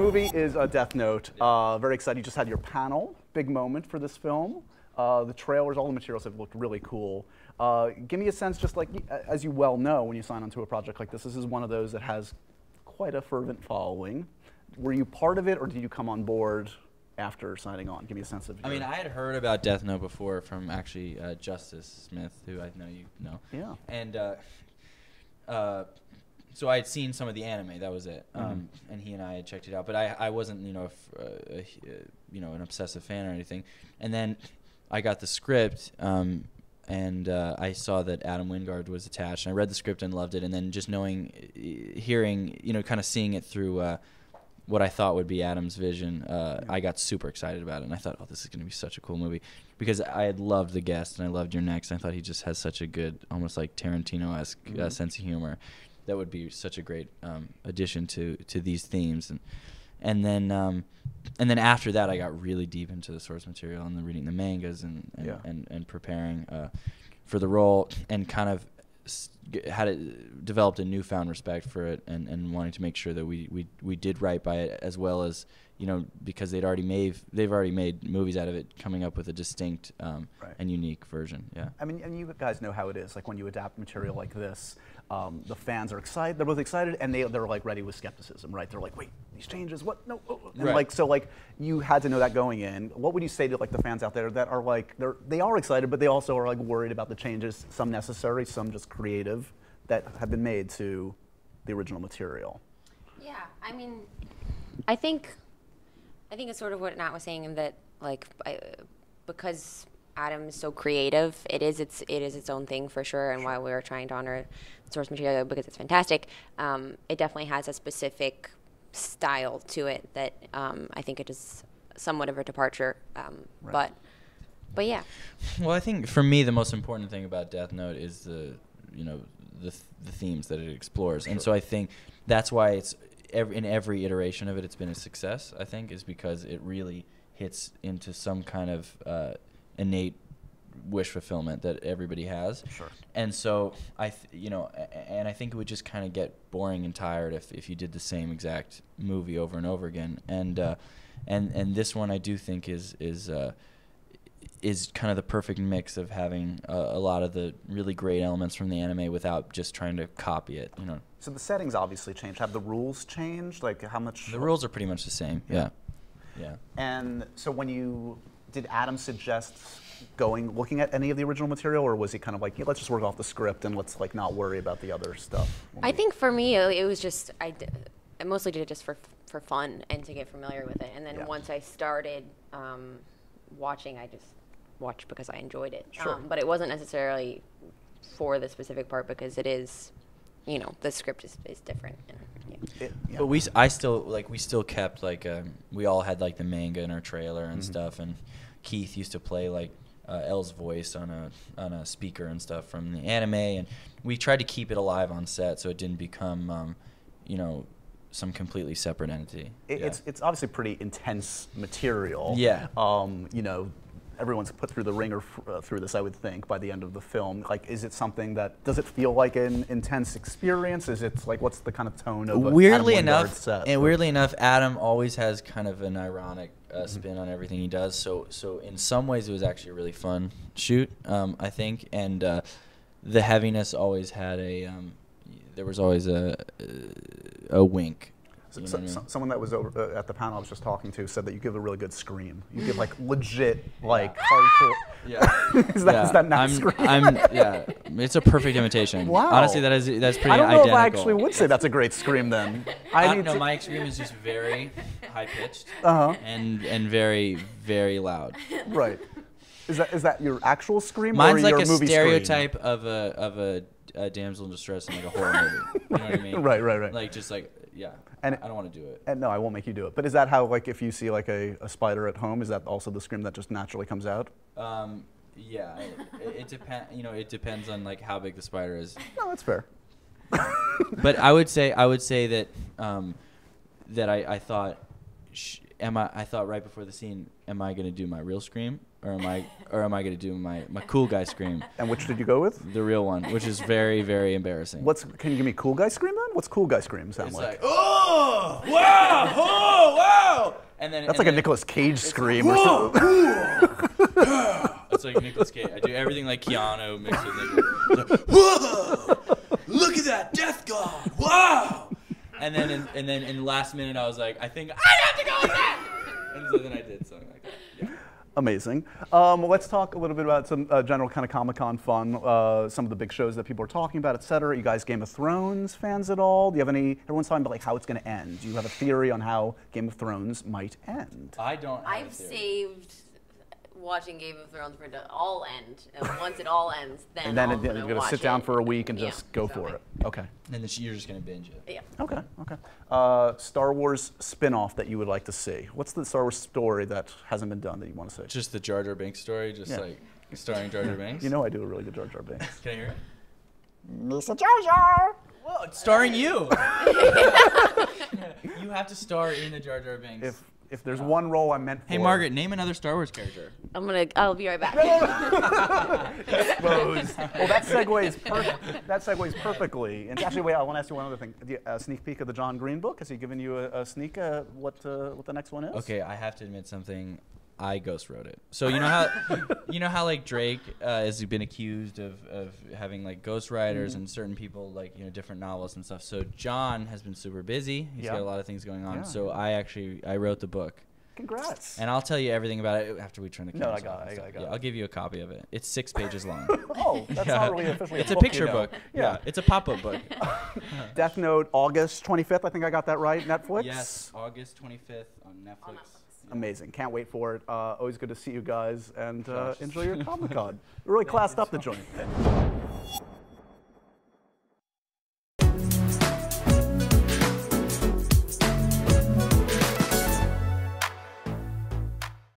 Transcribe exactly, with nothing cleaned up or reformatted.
movie is uh, Death Note. Uh, very excited. You just had your panel. Big moment for this film. Uh, the trailers, all the materials have looked really cool. Uh, give me a sense, just like, as you well know, when you sign onto a project like this, this is one of those that has quite a fervent following. Were you part of it, or did you come on board after signing on? Give me a sense of your... I mean, I had heard about Death Note before from actually uh, Justice Smith, who I know you know. Yeah. And uh, uh, so I had seen some of the anime. That was it. Mm-hmm. Um, and he and I had checked it out, but I, I wasn't, you know, f- uh, a, you know, an obsessive fan or anything. And then I got the script, um, and uh, I saw that Adam Wingard was attached. And I read the script and loved it. And then just knowing, hearing, you know, kind of seeing it through uh, what I thought would be Adam's vision, uh, yeah. I got super excited about it. And I thought, oh, this is going to be such a cool movie. Because I had loved The Guest, and I loved Your Next. And I thought he just has such a good, almost like Tarantino-esque mm-hmm. uh, sense of humor. That would be such a great um, addition to, to these themes. And and then um, and then after that, I got really deep into the source material and the reading the mangas and and, yeah. and, and preparing uh, for the role, and kind of had it developed a newfound respect for it, and, and wanting to make sure that we, we, we did right by it, as well as, you know, because they'd already made they've already made movies out of it, coming up with a distinct um, right. and unique version. Yeah. I mean, and you guys know how it is. Like when you adapt material like this, um, the fans are excited. They're both excited, and they they're like ready with skepticism, right? They're like, wait, these changes, what? No. Oh. And right. like so, like you had to know that going in. What would you say to like the fans out there that are like they're they are excited, but they also are like worried about the changes, some necessary, some just creative, that have been made to the original material? Yeah, I mean, I think, I think it's sort of what Nat was saying, in that like, I, because Adam is so creative, it is its it is its own thing for sure. And sure. while we were trying to honor the source material because it's fantastic, um, it definitely has a specific style to it that um, I think it is somewhat of a departure. Um, right. But, but yeah. Well, I think for me the most important thing about Death Note is the, you know, the th- the themes that it explores, sure. and so I think that's why it's every, in every iteration of it, it's been a success. I think is because it really hits into some kind of uh, innate wish fulfillment that everybody has. Sure. And so I, th- you know, a- and I think it would just kind of get boring and tired if if you did the same exact movie over and over again. And uh, and and this one I do think is is. Uh, is kind of the perfect mix of having uh, a lot of the really great elements from the anime without just trying to copy it, you know. So the settings obviously changed. Have the rules changed? Like how much? The rules are pretty much the same. Yeah. Yeah. yeah. And so when you did Adam suggest going looking at any of the original material, or was he kind of like, yeah, let's just work off the script and let's like not worry about the other stuff? I think for me it was just I, d- I mostly did it just for for fun and to get familiar with it. And then yeah. once I started um, watching, I just watched because I enjoyed it. Sure. Um, but it wasn't necessarily for the specific part because it is, you know, the script is, is different. And, yeah. It, yeah. But we, I still like, we still kept like, um, we all had like the manga in our trailer and mm-hmm. stuff, and Keith used to play like uh, Elle's voice on a on a speaker and stuff from the anime, and we tried to keep it alive on set so it didn't become, um, you know, some completely separate entity. It, yeah. It's it's obviously pretty intense material. Yeah. Um, you know. Everyone's put through the ringer f- uh, through this, I would think, by the end of the film. Like, is it something that, does it feel like an intense experience? Is it like, what's the kind of tone of weirdly Adam enough, set? And weirdly enough, Adam always has kind of an ironic uh, mm-hmm. spin on everything he does. So, so in some ways, it was actually a really fun shoot, um, I think. And uh, the heaviness always had a, um, there was always a, a wink. So, so, so, someone that was over uh, at the panel I was just talking to said that you give a really good scream. You give like legit, like yeah. hardcore. Yeah. is that yeah. is that not I'm, scream? I'm, yeah, it's a perfect imitation. Wow. Honestly, that is that's pretty I don't know identical. if I actually would say that's a great scream then. I uh, need no, to my scream is just very high pitched uh-huh. and and very very loud. Right. Is that is that your actual scream? Mine's or like your a movie stereotype scream? of a of a, a damsel in distress in like a horror movie. You know what I mean? Right, right, right. Like just like yeah. And I don't want to do it. And no, I won't make you do it. But is that how, like, if you see like a, a spider at home, is that also the scream that just naturally comes out? Um, yeah, it, it depends. You know, it depends on like how big the spider is. No, that's fair. But I would say I would say that um, that I, I thought, sh- am I? I thought right before the scene, am I going to do my real scream, or am I or am I going to do my, my cool guy scream? And which did you go with? The real one, which is very very embarrassing. What's? Can you give me cool guy scream then? What's cool guy scream sound it's like? like oh wow oh And then That's and like a then- Nicolas Cage scream or something. It's like Nicolas Cage. I do everything like Keanu mixed with Nicolas. Like, whoa! Look at that death god! Wow! And then in, and then in the last minute, I was like, I think I have to go with that. And so then I did something like that. Yeah. Amazing. Um, well, let's talk a little bit about some uh, general kind of Comic-Con fun, uh, some of the big shows that people are talking about, et cetera. You guys Game of Thrones fans at all? Do you have any, everyone's talking about like how it's going to end. Do you have a theory on how Game of Thrones might end? I don't. Have a I've theory. saved watching Game of Thrones for it to all end. And once it all ends, then And then I'm it- gonna you're going to watch sit down it. for a week and Yeah, just go so- for it. Okay. And then you're just gonna binge it. Yeah. Okay, okay. Uh, Star Wars spin-off that you would like to see. What's the Star Wars story that hasn't been done that you want to see? Just the Jar Jar Binks story, just Yeah. like starring Jar Jar Binks. You know I do a really good Jar Jar Binks. Can I hear it? Mister Jar Jar. Whoa, it's starring you. You have to star in the Jar Jar Binks. If if there's one role I'm meant for. Hey Margaret, name another Star Wars character. I'm gonna. I'll be right back. Exposed. Well, that segues per- that segues perfectly. And actually, wait, I want to ask you one other thing. Do you- A sneak peek of the John Green book? Has he given you a, a sneak? Uh, what uh, what the next one is? Okay, I have to admit something. I ghost wrote it. So you know how, you know how like Drake uh, has been accused of, of having like ghost writers Mm-hmm. and certain people like you know different novels and stuff. So John has been super busy. He's Yeah. got a lot of things going on. Yeah. So I actually I wrote the book, Congrats. and I'll tell you everything about it after we turn the No, I cameras got off it, and I got stuff. it, I got Yeah, it. I'll give you a copy of it. It's six pages long. Oh, that's Yeah. not really officially. It's a a book, picture you know. book. Yeah, it's a pop-up book. Death Note, August twenty-fifth. I think I got that right. Netflix. Yes, August twenty-fifth on Netflix. On Netflix. Amazing. Can't wait for it. Uh, always good to see you guys and uh, Gosh. enjoy your Comic Con. Really classed up the joint.